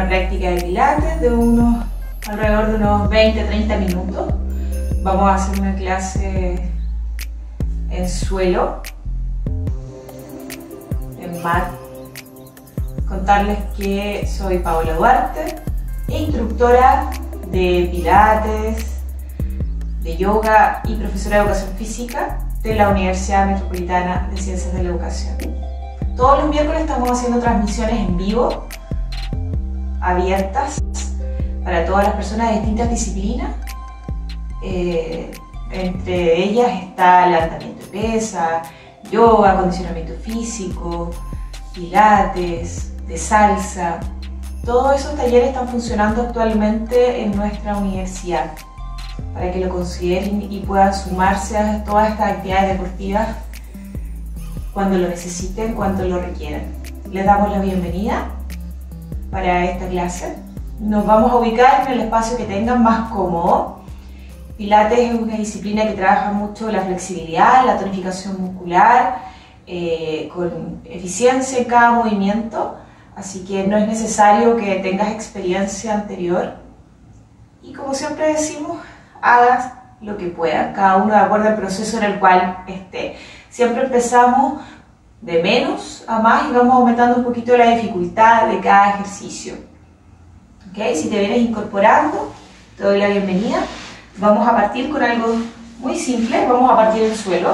práctica de pilates de alrededor de unos 20-30 minutos. Vamos a hacer una clase en suelo, en mat. Contarles que soy Paola Duarte, instructora de pilates, de yoga y profesora de educación física de la Universidad Metropolitana de Ciencias de la Educación. Todos los miércoles estamos haciendo transmisiones en vivo, abiertas, para todas las personas de distintas disciplinas. Entre ellas está levantamiento de pesa, yoga, acondicionamiento físico, pilates, de salsa. Todos esos talleres están funcionando actualmente en nuestra universidad para que lo consideren y puedan sumarse a todas estas actividades deportivas cuando lo necesiten, cuando lo requieran. Les damos la bienvenida para esta clase. Nos vamos a ubicar en el espacio que tengan más cómodo. Pilates es una disciplina que trabaja mucho la flexibilidad, la tonificación muscular, con eficiencia en cada movimiento, así que no es necesario que tengas experiencia anterior. Y como siempre decimos, hagas lo que puedas, cada uno de acuerdo al proceso en el cual esté. Siempre empezamos de menos a más y vamos aumentando un poquito la dificultad de cada ejercicio. ¿Okay? Si te vienes incorporando, te doy la bienvenida. Vamos a partir con algo muy simple, vamos a partir del suelo.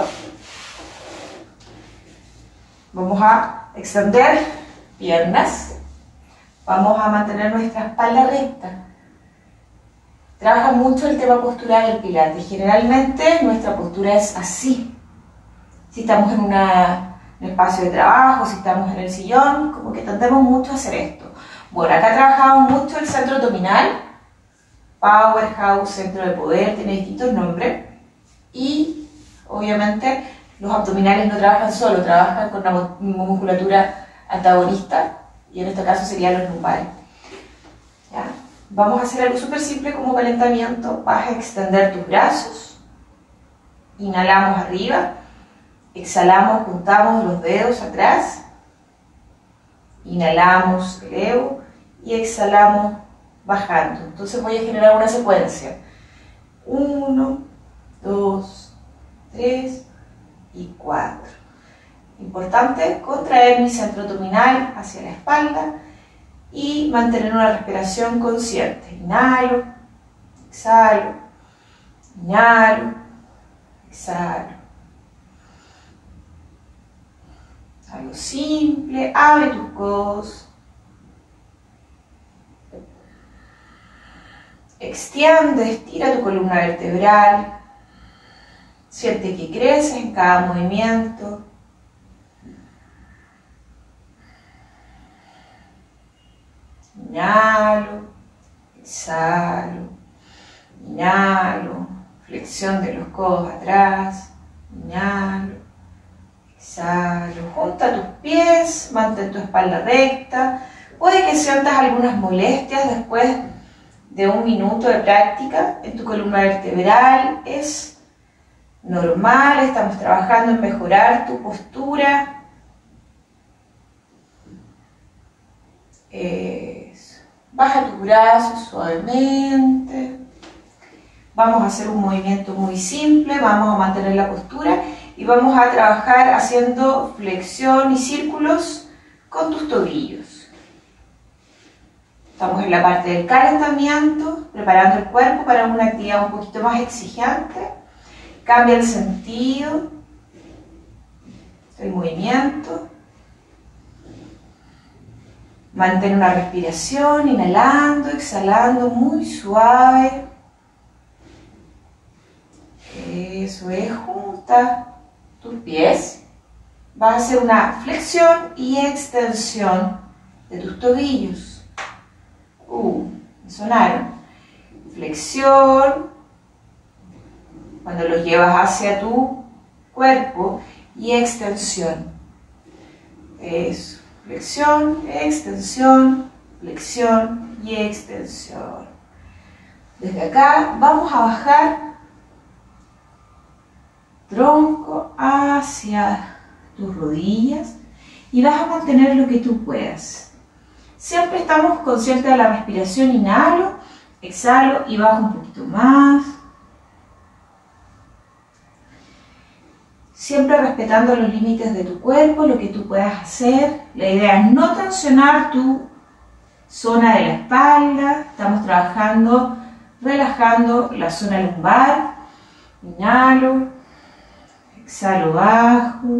Vamos a extender piernas, vamos a mantener nuestra espalda recta. Trabaja mucho el tema postural del pilates. Generalmente nuestra postura es así. Si estamos en un espacio de trabajo, si estamos en el sillón, como que tendemos mucho a hacer esto. Bueno, acá trabajamos mucho el centro abdominal, powerhouse, centro de poder, tiene distintos nombres. Y obviamente los abdominales no trabajan solo, trabajan con una musculatura antagonista, y en este caso serían los lumbares. ¿Ya? Vamos a hacer algo súper simple como calentamiento. Vas a extender tus brazos, inhalamos arriba, exhalamos, juntamos los dedos atrás, inhalamos, elevo y exhalamos bajando. Entonces voy a generar una secuencia: 1, 2, 3 y 4. Importante contraer mi centro abdominal hacia la espalda y mantener una respiración consciente. Inhalo, exhalo, inhalo, exhalo. Algo simple, abre tus codos. Extiende, estira tu columna vertebral. Siente que creces en cada movimiento. Inhalo, exhalo, inhalo, flexión de los codos atrás, inhalo, exhalo, junta tus pies, mantén tu espalda recta. Puede que sientas algunas molestias después de un minuto de práctica en tu columna vertebral, es normal, estamos trabajando en mejorar tu postura. Baja tus brazos suavemente. Vamos a hacer un movimiento muy simple, vamos a mantener la postura y vamos a trabajar haciendo flexión y círculos con tus tobillos. Estamos en la parte del calentamiento, preparando el cuerpo para una actividad un poquito más exigente. Cambia el sentido del movimiento. Mantén una respiración, inhalando, exhalando, muy suave. Eso es, junta tus pies. Vas a hacer una flexión y extensión de tus tobillos. Me sonaron. Flexión, cuando los llevas hacia tu cuerpo, y extensión. Eso. Flexión, extensión, flexión y extensión. Desde acá vamos a bajar tronco hacia tus rodillas y vas a mantener lo que tú puedas. Siempre estamos conscientes de la respiración, inhalo, exhalo y bajo un poquito más. Siempre respetando los límites de tu cuerpo, lo que tú puedas hacer. La idea es no tensionar tu zona de la espalda. Estamos trabajando, relajando la zona lumbar. Inhalo, exhalo, bajo.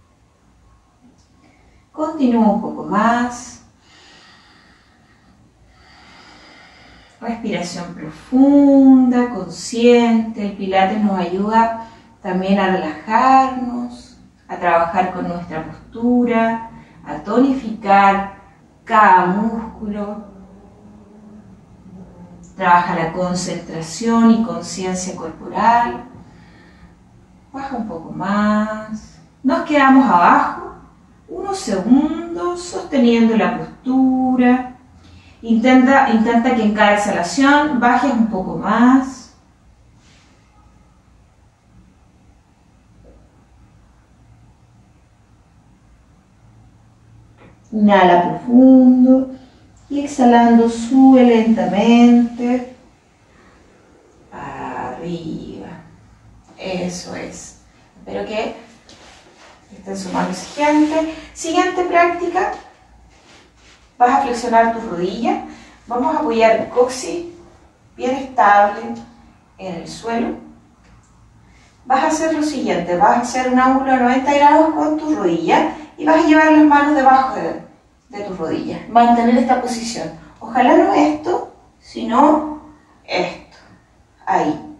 Continúo un poco más. Respiración profunda, consciente. El Pilates nos ayuda también a relajarnos, a trabajar con nuestra postura, a tonificar cada músculo. Trabaja la concentración y conciencia corporal. Baja un poco más. Nos quedamos abajo unos segundos sosteniendo la postura. Intenta que en cada exhalación bajes un poco más. Inhala profundo y exhalando sube lentamente arriba. Eso es. Espero que estén sumando exigente. Siguiente práctica. Vas a flexionar tus rodillas. Vamos a apoyar el coxis bien estable en el suelo. Vas a hacer lo siguiente. Vas a hacer un ángulo de 90 grados con tus rodillas. Y vas a llevar las manos debajo de tus rodillas. Mantener esta posición. Ojalá no esto, sino esto. Ahí.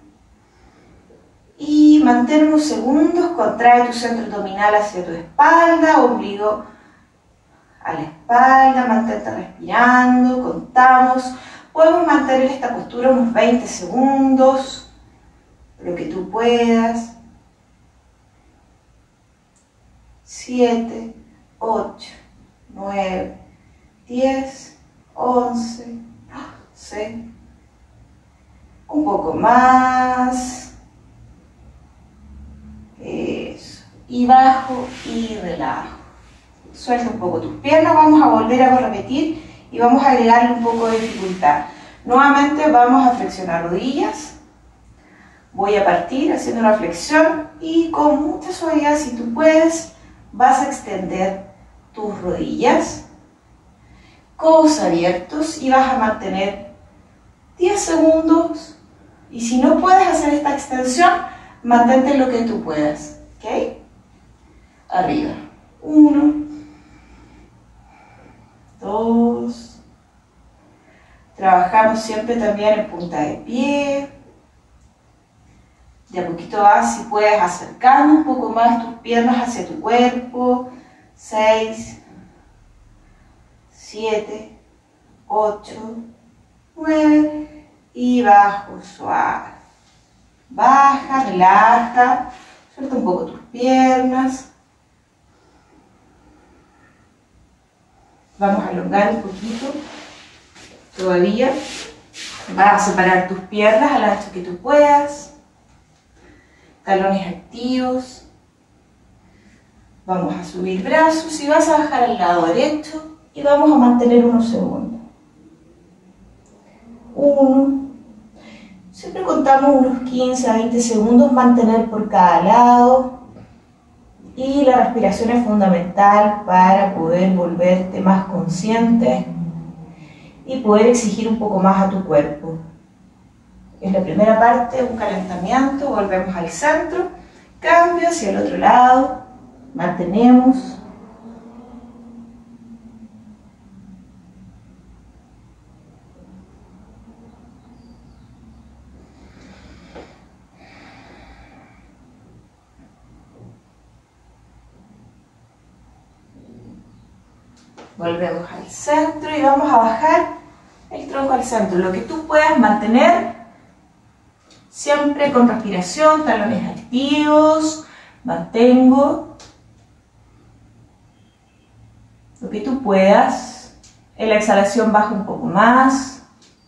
Y mantén unos segundos. Contrae tu centro abdominal hacia tu espalda. Ombligo a la espalda. Mantente respirando. Contamos. Podemos mantener esta postura unos 20 segundos. Lo que tú puedas. 7, 8, 9, 10, 11, 12, un poco más, eso, y bajo y relajo, suelta un poco tus piernas, vamos a volver a repetir y vamos a agregarle un poco de dificultad. Nuevamente vamos a flexionar rodillas, voy a partir haciendo una flexión y con mucha suavidad, si tú puedes, vas a extender tus rodillas, codos abiertos y vas a mantener 10 segundos y si no puedes hacer esta extensión, mantente lo que tú puedas, ¿ok? Arriba, 1, 2, trabajamos siempre también en punta de pie. De a poquito vas, si puedes, acercando un poco más tus piernas hacia tu cuerpo. 6, 7, 8, 9 y bajo suave. Baja, relaja, suelta un poco tus piernas. Vamos a elongar un poquito. Todavía. Vas a separar tus piernas al ancho que tú puedas. Talones activos. Vamos a subir brazos y vas a bajar al lado derecho y vamos a mantener unos segundos. 1. Siempre contamos unos 15 a 20 segundos, mantener por cada lado. Y la respiración es fundamental para poder volverte más consciente y poder exigir un poco más a tu cuerpo. Es la primera parte, un calentamiento, volvemos al centro, cambio hacia el otro lado, mantenemos. Volvemos al centro y vamos a bajar el tronco al centro. Lo que tú puedas mantener. Siempre con respiración, talones activos, mantengo lo que tú puedas. En la exhalación baja un poco más.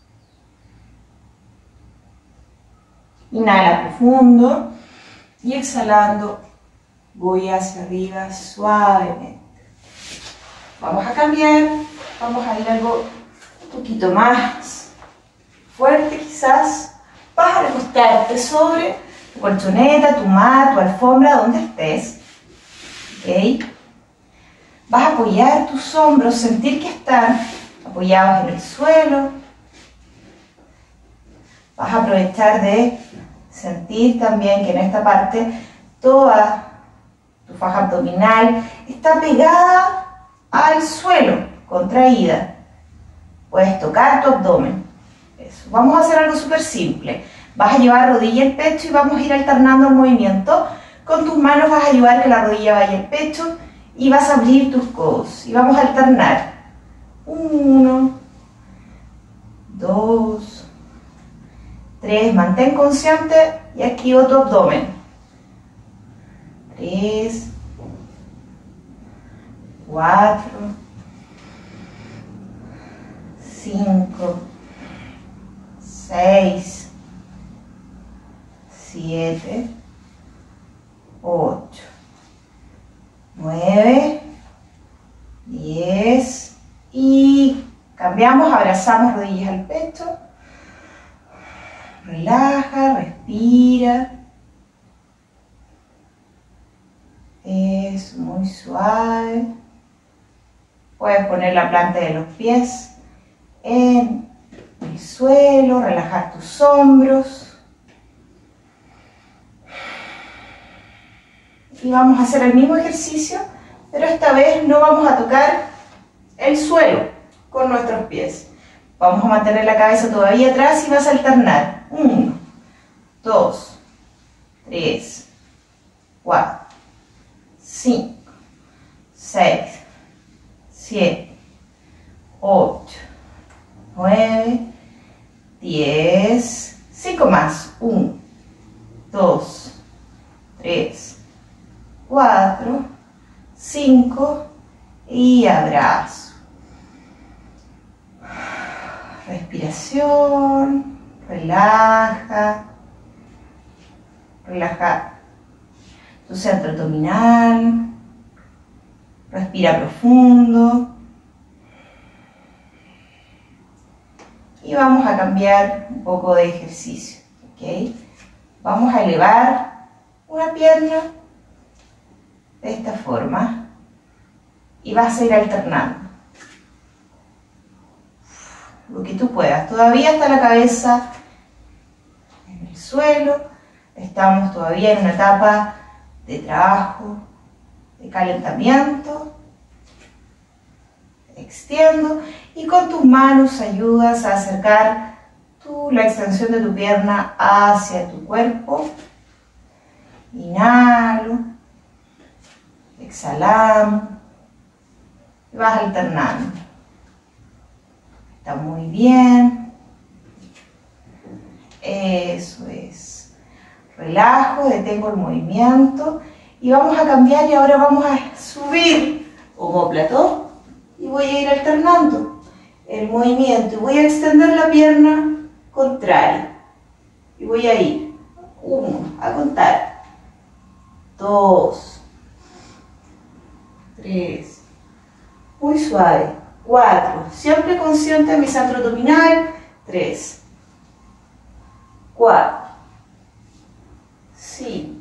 Inhala profundo y exhalando voy hacia arriba suavemente. Vamos a cambiar, vamos a ir a algo un poquito más fuerte quizás. Vas a recostarte sobre tu colchoneta, tu mat, tu alfombra, donde estés. ¿Ok? Vas a apoyar tus hombros, sentir que están apoyados en el suelo. Vas a aprovechar de sentir también que en esta parte toda tu faja abdominal está pegada al suelo, contraída. Puedes tocar tu abdomen. Eso. Vamos a hacer algo súper simple. Vas a llevar rodilla al pecho y vamos a ir alternando el movimiento. Con tus manos vas a ayudar que la rodilla vaya al pecho y vas a abrir tus codos. Y vamos a alternar. 1, 2, 3. Mantén consciente y activa tu abdomen. 3, 4, 5, 6, 7, 8, 9, 10 y cambiamos, abrazamos rodillas al pecho. Relaja, respira. Es muy suave. Puedes poner la planta de los pies en el suelo, relajar tus hombros. Y vamos a hacer el mismo ejercicio, pero esta vez no vamos a tocar el suelo con nuestros pies. Vamos a mantener la cabeza todavía atrás y vas a alternar. 1, 2, 3, 4, 5, 6, 7, 8, 9, 10. 5 más. 1, 2, 3, 4, 5 y abrazo. Respiración, relaja tu centro abdominal, respira profundo y vamos a cambiar un poco de ejercicio, ¿ok? Vamos a elevar una pierna de esta forma y vas a ir alternando. Lo que tú puedas. Todavía está la cabeza en el suelo, estamos todavía en una etapa de trabajo, de calentamiento. Extiendo y con tus manos ayudas a acercar la extensión de tu pierna hacia tu cuerpo. Inhalo, exhalamos y vas alternando. Está muy bien. Eso es. Relajo, detengo el movimiento y vamos a cambiar y ahora vamos a subir omóplato y voy a ir alternando el movimiento y voy a extender la pierna contraria y voy a ir 1, a contar 2, 3, muy suave. 4, siempre consciente de mi centro abdominal. 3, 4, 5,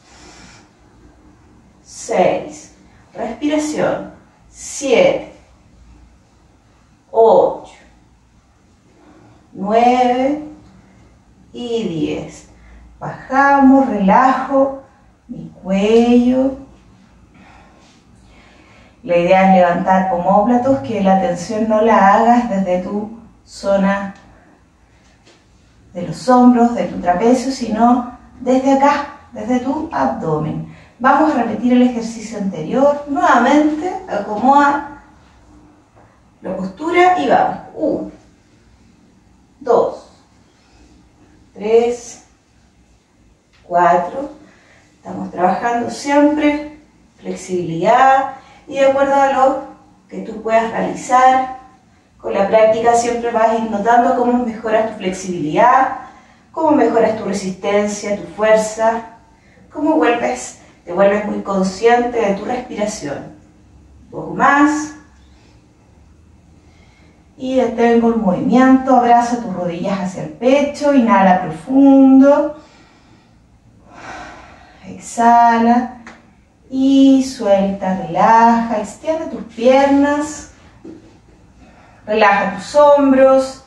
6, respiración. 7, 8, 9 y 10. Bajamos, relajo mi cuello. La idea es levantar omóplatos, que la tensión no la hagas desde tu zona de los hombros, de tu trapecio, sino desde acá, desde tu abdomen. Vamos a repetir el ejercicio anterior. Nuevamente, acomoda la postura y vamos. 1, 2, 3, 4. Estamos trabajando siempre flexibilidad. Y de acuerdo a lo que tú puedas realizar, con la práctica siempre vas a ir notando cómo mejoras tu flexibilidad, cómo mejoras tu resistencia, tu fuerza, cómo te vuelves muy consciente de tu respiración. Un poco más. y detengo el movimiento. Abraza tus rodillas hacia el pecho, inhala profundo, exhala y suelta, relaja, extiende tus piernas, relaja tus hombros.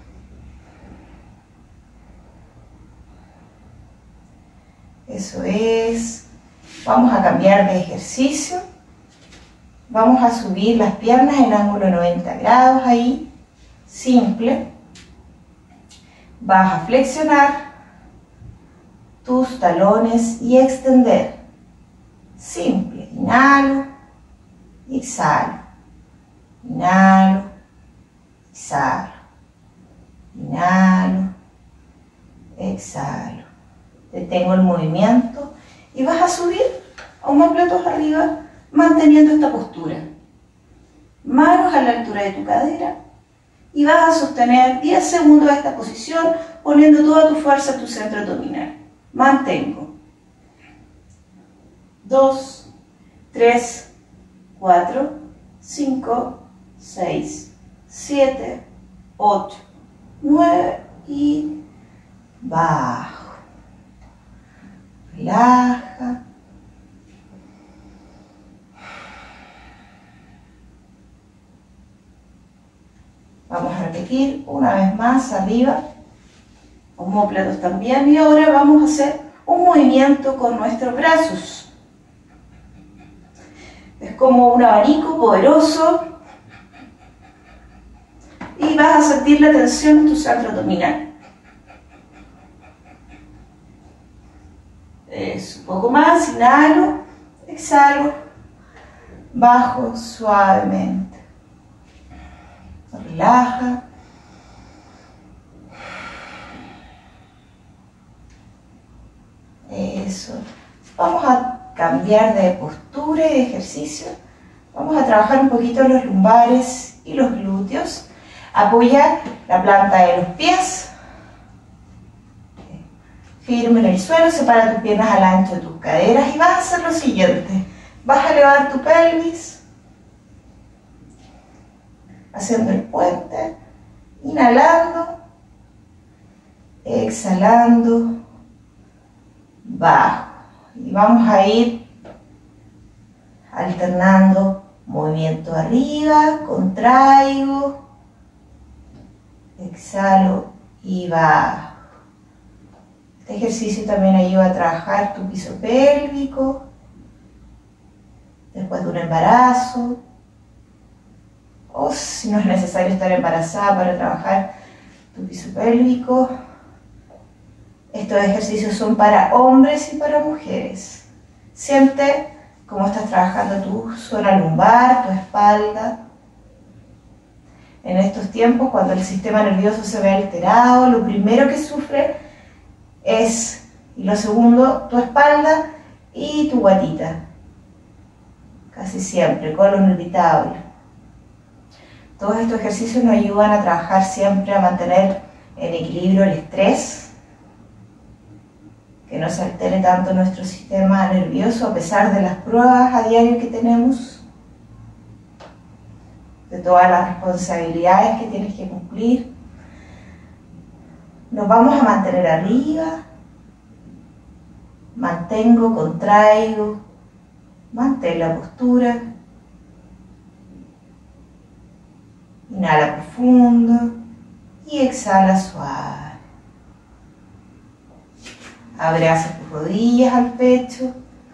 Eso es. Vamos a cambiar de ejercicio. Vamos a subir las piernas en ángulo de 90 grados ahí, simple. Vas a flexionar tus talones y extender. Simple. Inhalo y exhalo. Inhalo, exhalo. Inhalo, exhalo. Detengo el movimiento y vas a subir omoplatos arriba, manteniendo esta postura. Manos a la altura de tu cadera y vas a sostener 10 segundos de esta posición, poniendo toda tu fuerza en tu centro abdominal. Mantengo. 2, 3, 4, 5, 6, 7, 8, 9 y bajo. Relaja. Vamos a repetir una vez más arriba, omóplatos también, y ahora vamos a hacer un movimiento con nuestros brazos. Es como un abanico poderoso y vas a sentir la tensión en tu centro abdominal. Un poco más, inhalo, exhalo, bajo suavemente. Relaja. Eso. Vamos a cambiar de postura y de ejercicio. Vamos a trabajar un poquito los lumbares y los glúteos. Apoya la planta de los pies firme en el suelo, separa tus piernas al ancho de tus caderas y vas a hacer lo siguiente. Vas a elevar tu pelvis, haciendo el puente, inhalando, exhalando, bajo. Y vamos a ir alternando movimiento arriba, contraigo, exhalo y bajo. Este ejercicio también ayuda a trabajar tu piso pélvico después de un embarazo, o si no es necesario estar embarazada para trabajar tu piso pélvico. Estos ejercicios son para hombres y para mujeres. Siente cómo estás trabajando tu zona lumbar, tu espalda. En estos tiempos, cuando el sistema nervioso se ve alterado, lo primero que sufre es, y lo segundo, tu espalda y tu guatita. Casi siempre, colon irritable. Todos estos ejercicios nos ayudan a trabajar siempre, a mantener en equilibrio el estrés, que no se altere tanto nuestro sistema nervioso a pesar de las pruebas a diario que tenemos, de todas las responsabilidades que tienes que cumplir. Nos vamos a mantener arriba, mantengo, contraigo, mantén la postura, inhala profundo y exhala suave. Abraza tus rodillas al pecho,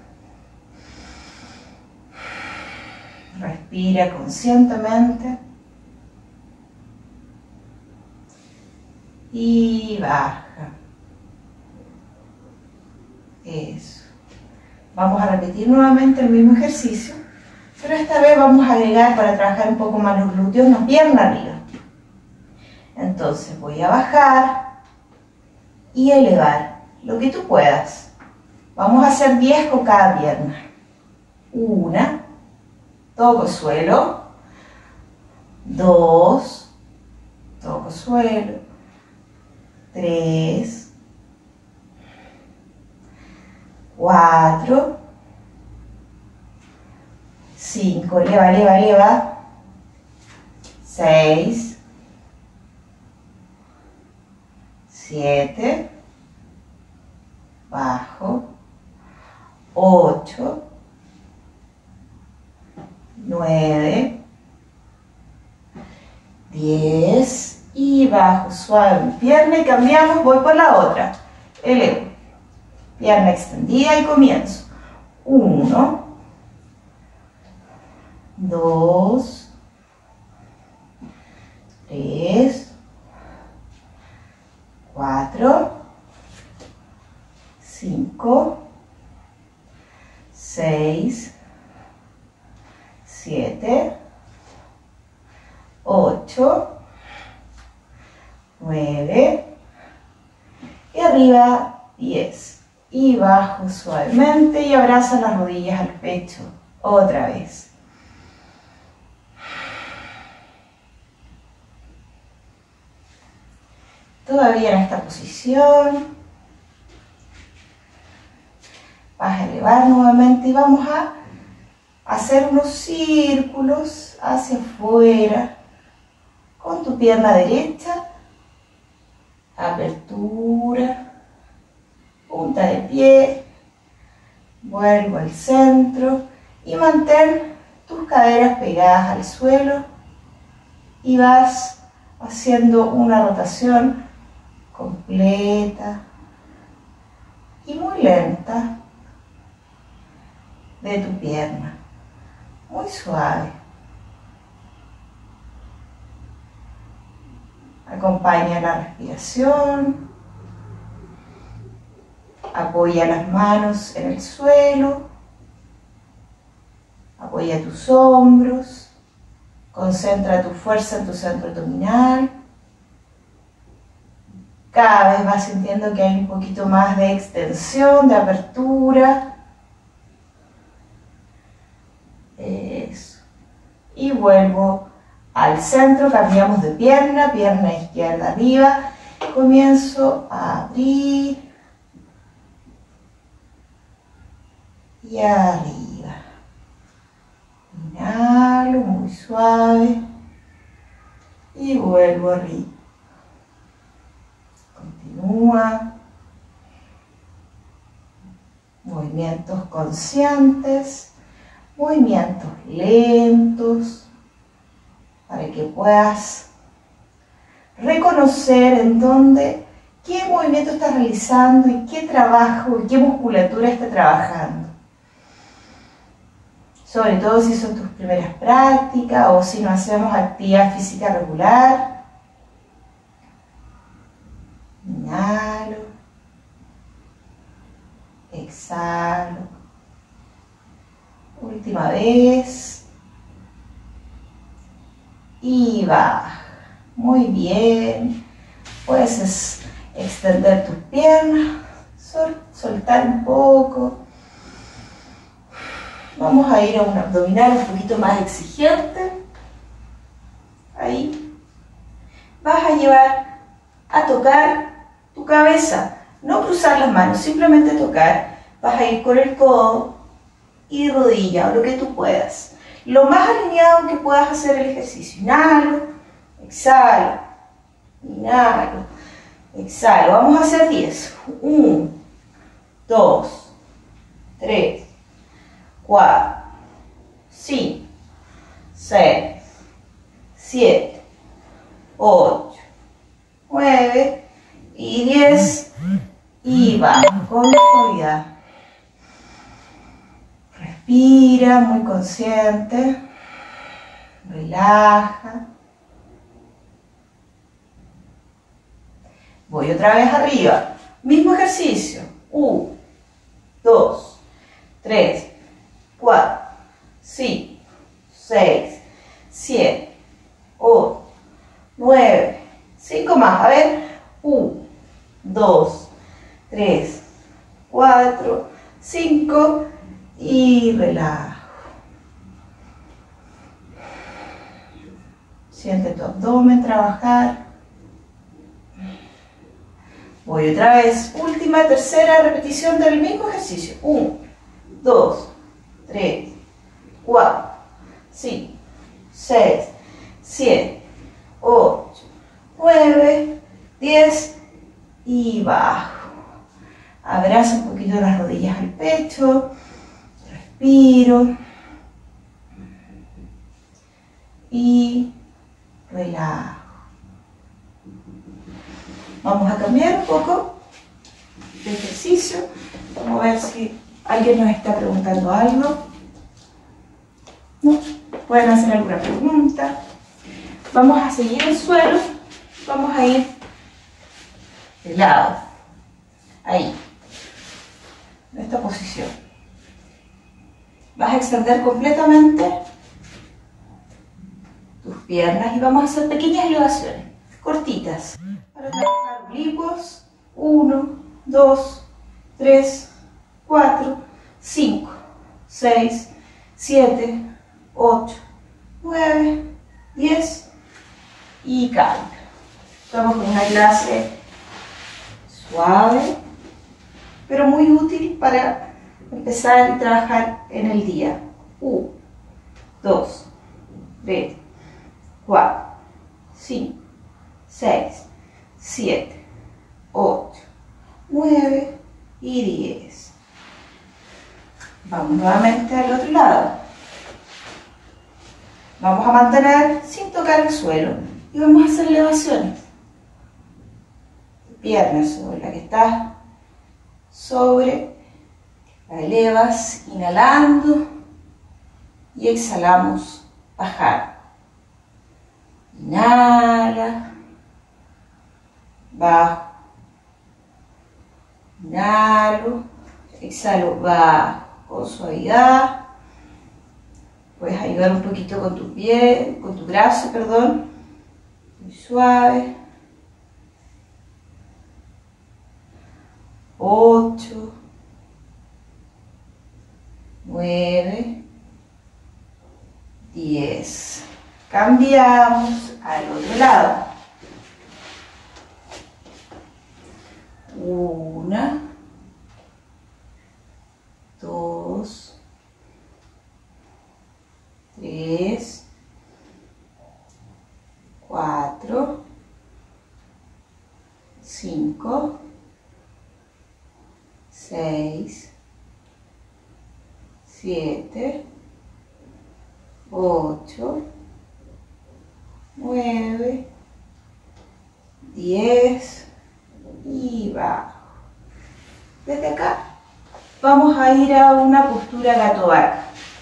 respira conscientemente. Y baja. Eso. Vamos a repetir nuevamente el mismo ejercicio, pero esta vez vamos a agregar, para trabajar un poco más los glúteos, una pierna arriba. Entonces voy a bajar y elevar, lo que tú puedas. Vamos a hacer 10 con cada pierna. 1, toco suelo. 2, toco suelo. 3, 4, 5, eleva, eleva, eleva. 6, 7, bajo, 8, 9, 10 y bajo, suave mi pierna y cambiamos, voy por la otra, elevo, pierna extendida y comienzo, 1, 2, 3, 4, 5, 6, 7, 8, 9 y arriba 10 y bajo suavemente y abraza las rodillas al pecho otra vez. Todavía en esta posición vas a elevar nuevamente y vamos a hacer unos círculos hacia afuera con tu pierna derecha, apertura, punta de pie, vuelvo al centro y mantén tus caderas pegadas al suelo y vas haciendo una rotación completa y muy lenta de tu pierna, muy suave. Acompaña la respiración, apoya las manos en el suelo, apoya tus hombros, concentra tu fuerza en tu centro abdominal. Cada vez vas sintiendo que hay un poquito más de extensión, de apertura. Eso. Y vuelvo al centro, cambiamos de pierna, pierna izquierda arriba. Comienzo a abrir y arriba. Inhalo muy suave y vuelvo arriba. Continúa. Movimientos conscientes, movimientos lentos, para que puedas reconocer en dónde, qué movimiento estás realizando y qué trabajo y qué musculatura está trabajando. Sobre todo si son tus primeras prácticas o si no hacemos actividad física regular. Inhalo, exhalo, última vez y baja. Muy bien, puedes extender tus piernas, soltar un poco. Vamos a ir a un abdominal un poquito más exigente. Ahí vas a llevar a tocar tu cabeza, no cruzar las manos, simplemente tocar. Vas a ir con el codo y rodilla, o lo que tú puedas. Lo más alineado que puedas hacer el ejercicio. Inhalo, exhalo, inhalo, exhalo. Vamos a hacer 10. 1, 2, 3, 4, 5, 6, 7, 8, 9 y 10 y vamos con suavidad. Respira muy consciente, relaja. Voy otra vez arriba, mismo ejercicio. 1, 2, 3, 4, 5, 6, 7, 8, 9, 5 más, a ver, 1, 2, 3, 4, 5 y relajo. Siente tu abdomen trabajar. Voy otra vez, última, tercera repetición del mismo ejercicio. 1, 2, 3, 4, 5, 6, 7, 8, 9, 10 y bajo. Abrazo un poquito las rodillas al pecho, respiro y relajo. Vamos a cambiar un poco de ejercicio. Vamos a ver si alguien nos está preguntando algo. ¿No? Pueden hacer alguna pregunta. Vamos a seguir el suelo. Vamos a ir de lado. Ahí. En esta posición. Vas a extender completamente tus piernas y vamos a hacer pequeñas elevaciones, cortitas. Para trabajar oblicuos. 1, 2, 3, 4, 5, 6, 7, 8, 9, 10 y calma. Estamos con una clase suave, pero muy útil para empezar y trabajar en el día. 1, 2, 3, 4, 5, 6, 7, 8, 9 y 10. Vamos nuevamente al otro lado. Vamos a mantener sin tocar el suelo y vamos a hacer elevaciones. Piernas sobre la que estás, la elevas, inhalando y exhalamos, bajar. Inhala, bajo. Inhalo, exhalo, bajo con suavidad. Puedes ayudar un poquito con tu pie, con tu brazo, perdón. Muy suave. 8, 9, 10. Cambiamos al otro lado. 1, 2, 3, 4, 5, 6, 7, 8, 9, 10 y bajo. Desde acá vamos a ir a una postura gato vaca.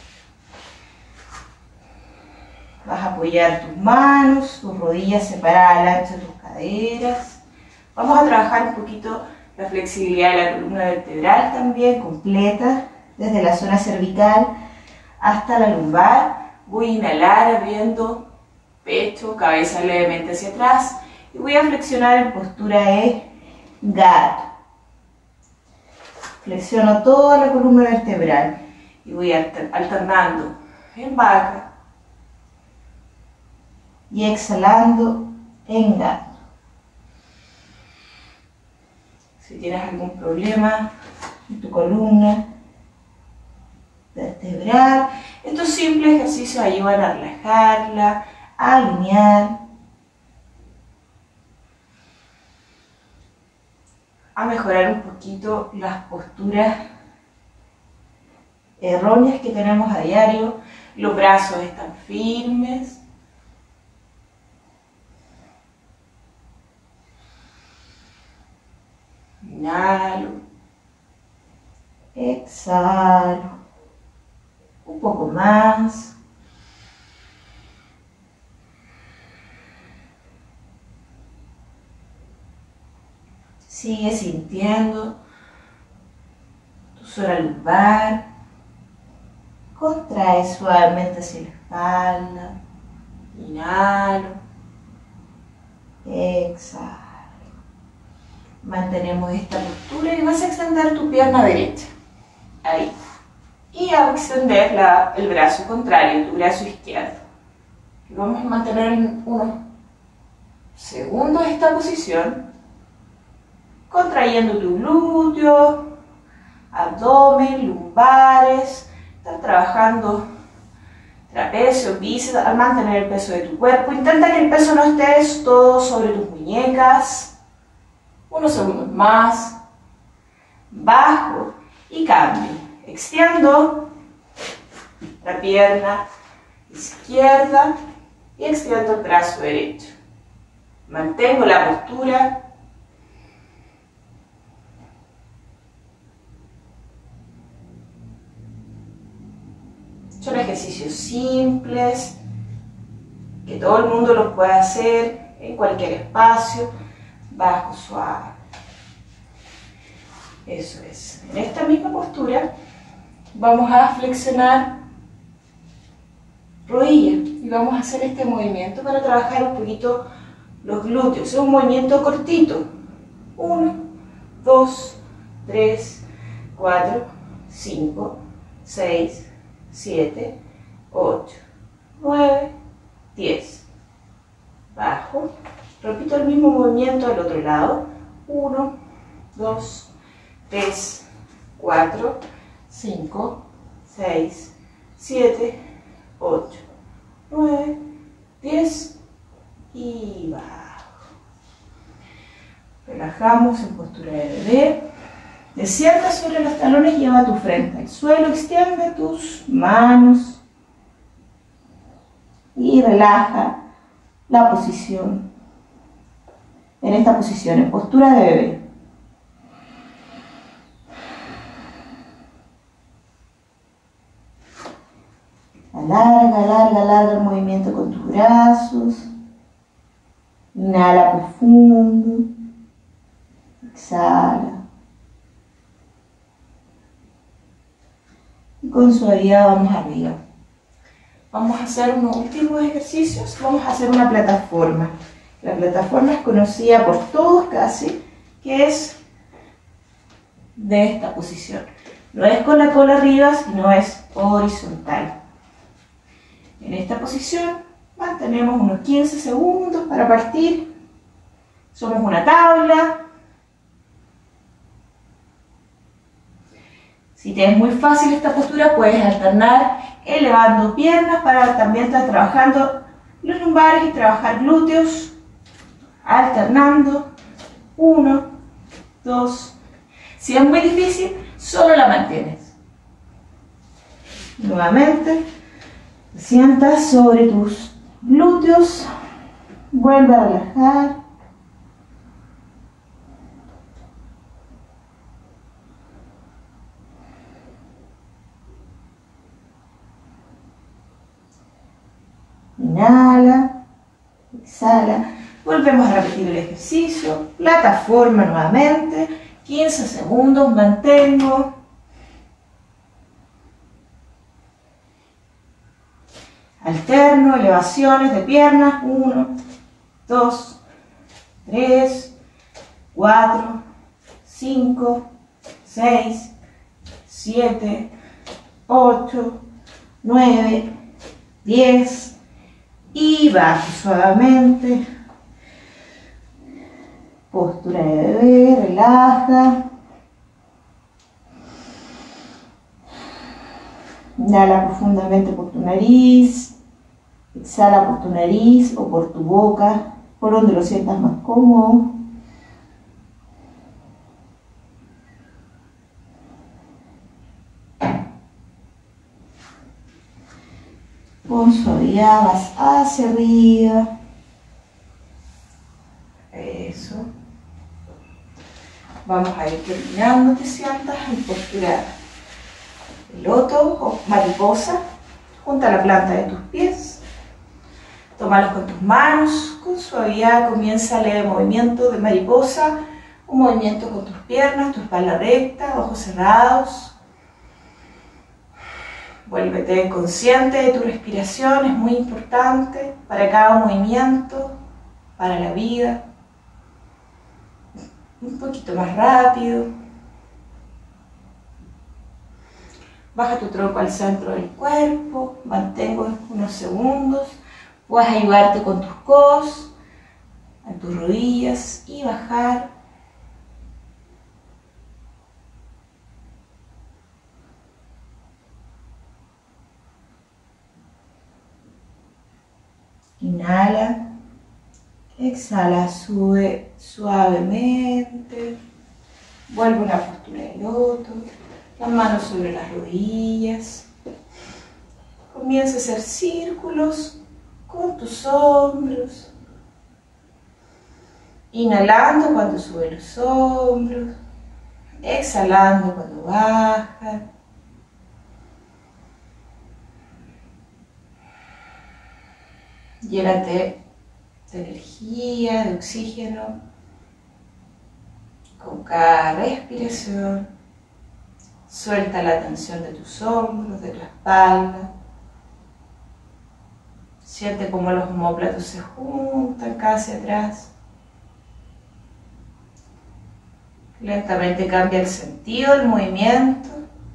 Vas a apoyar tus manos, tus rodillas separadas al ancho de tus caderas. Vamos a trabajar un poquito la flexibilidad de la columna vertebral también, completa, desde la zona cervical hasta la lumbar. Voy a inhalar abriendo pecho, cabeza levemente hacia atrás y voy a flexionar en postura de gato. Flexiono toda la columna vertebral y voy alternando en vaca y exhalando en gato. Si tienes algún problema en tu columna vertebral, estos simples ejercicios ayudan a relajarla, a alinear, a mejorar un poquito las posturas erróneas que tenemos a diario. Los brazos están firmes. Inhalo, exhalo, un poco más. Sigue sintiendo tu zona lumbar. Contrae suavemente hacia la espalda. Inhalo, exhalo. Mantenemos esta postura y vas a extender tu pierna derecha. Ahí. Y a extender el brazo contrario, tu brazo izquierdo. Y vamos a mantener en unos segundos esta posición. Contrayendo tu glúteo, abdomen, lumbares. Estás trabajando trapecio, bíceps, al mantener el peso de tu cuerpo. Intenta que el peso no esté todo sobre tus muñecas. Unos segundos más. Bajo y cambio. Extiendo la pierna izquierda y extiendo el brazo derecho. Mantengo la postura. Son ejercicios simples, que todo el mundo los puede hacer en cualquier espacio, bajo, suave. Eso es. En esta misma postura vamos a flexionar rodilla y vamos a hacer este movimiento para trabajar un poquito los glúteos. Es un movimiento cortito. 1, 2, 3, 4, 5, 6, 7, 8, 9, 10. Bajo. Repito el mismo movimiento al otro lado. 1, 2, 3, 4, 5, 6, 7, 8, 9, 10 y bajo. Relajamos en postura de bebé. Te sientas sobre los talones y lleva tu frente al suelo. Extiende tus manos y relaja la posición. En esta posición, en postura de bebé. Alarga, alarga, alarga el movimiento con tus brazos. Inhala profundo. Exhala. Y con suavidad vamos arriba. Vamos a hacer unos últimos ejercicios. Vamos a hacer una plataforma. La plataforma es conocida por todos casi, que es de esta posición. No es con la cola arriba, sino es horizontal. En esta posición mantenemos unos 15 segundos para partir. Somos una tabla. Si te es muy fácil esta postura, puedes alternar elevando piernas para también estar trabajando los lumbares y trabajar glúteos. Alternando. 1, 2. Si es muy difícil, solo la mantienes. Nuevamente. Te sientas sobre tus glúteos, vuelve a relajar. Inhala, exhala. Volvemos a repetir el ejercicio. Plataforma nuevamente, 15 segundos, mantengo. Alterno, elevaciones de piernas, 1, 2, 3, 4, 5, 6, 7, 8, 9, 10 y bajo suavemente. Postura de bebé, relaja. Inhala profundamente por tu nariz. Exhala por tu nariz o por tu boca, por donde lo sientas más cómodo. Con suavidad vas hacia arriba. Eso. Vamos a ir terminando. Te sientas en postura de loto o mariposa. Junta la planta de tus pies. Tómalos con tus manos, con suavidad comienza el leve movimiento de mariposa, un movimiento con tus piernas, tu espalda recta, ojos cerrados. Vuélvete consciente de tu respiración, es muy importante para cada movimiento, para la vida. Un poquito más rápido. Baja tu tronco al centro del cuerpo, mantengo unos segundos. Puedes ayudarte con tus codos, a tus rodillas y bajar. Inhala, Exhala, sube suavemente. Vuelve a una postura de loto. Las manos sobre las rodillas. Comienza a hacer círculos con tus hombros. Inhalando cuando sube los hombros. Exhalando cuando baja. Llénate de energía, de oxígeno con cada respiración. Suelta la tensión de tus hombros, de tu espalda. Siente cómo los omóplatos se juntan casi atrás. Lentamente cambia el sentido del movimiento.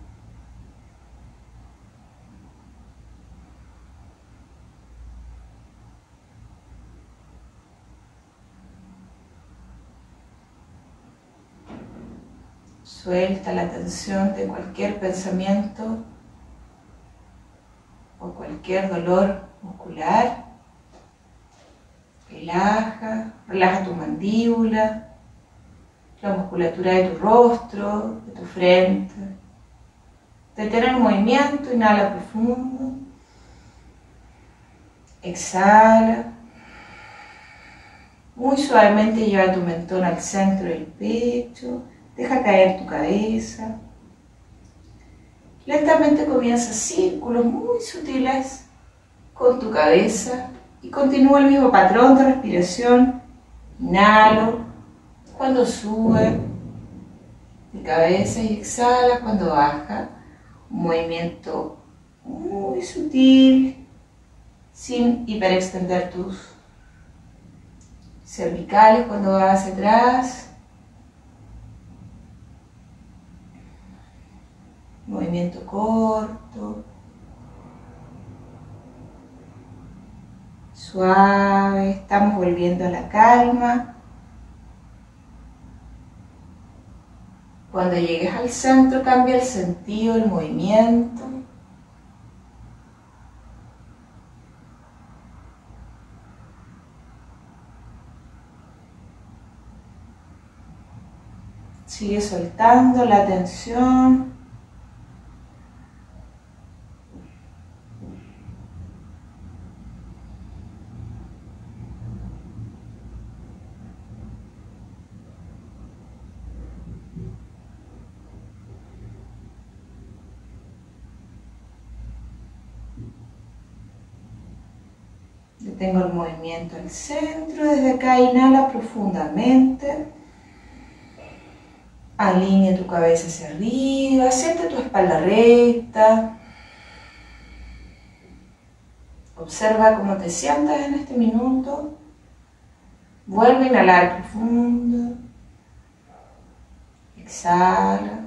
Suelta la tensión de cualquier pensamiento o cualquier dolor muscular. Relaja tu mandíbula, la musculatura de tu rostro, de tu frente. Detén el movimiento, inhala profundo. Exhala. Muy suavemente lleva tu mentón al centro del pecho. Deja caer tu cabeza. Lentamente comienza círculos muy sutiles con tu cabeza y continúa el mismo patrón de respiración. Inhalo cuando sube de cabeza y exhala cuando baja. Un movimiento muy sutil sin hiperextender tus cervicales cuando vas hacia atrás. Movimiento corto, suave, estamos volviendo a la calma. Cuando llegues al centro, cambia el sentido del movimiento. Sigue soltando la tensión. Detengo el movimiento al centro. Desde acá inhala profundamente. Alinea tu cabeza hacia arriba. Siente tu espalda recta. Observa cómo te sientas en este minuto. Vuelve a inhalar profundo. Exhala.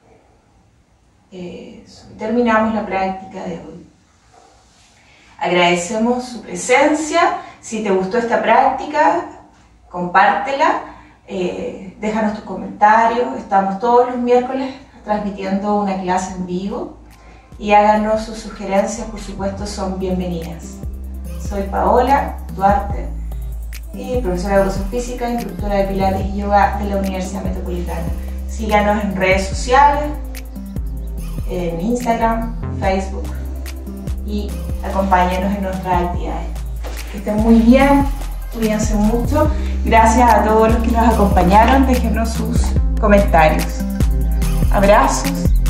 Eso. Terminamos la práctica de hoy. Agradecemos su presencia. Si te gustó esta práctica, compártela. Déjanos tus comentarios. Estamos todos los miércoles transmitiendo una clase en vivo. Y háganos sus sugerencias, por supuesto, son bienvenidas. Soy Paola Duarte, profesora de educación física, instructora de pilates y yoga de la Universidad Metropolitana. Síganos en redes sociales, en Instagram, Facebook, y acompáñenos en nuestras actividades. Que estén muy bien, cuídense mucho. Gracias a todos los que nos acompañaron. Déjenos sus comentarios. Abrazos.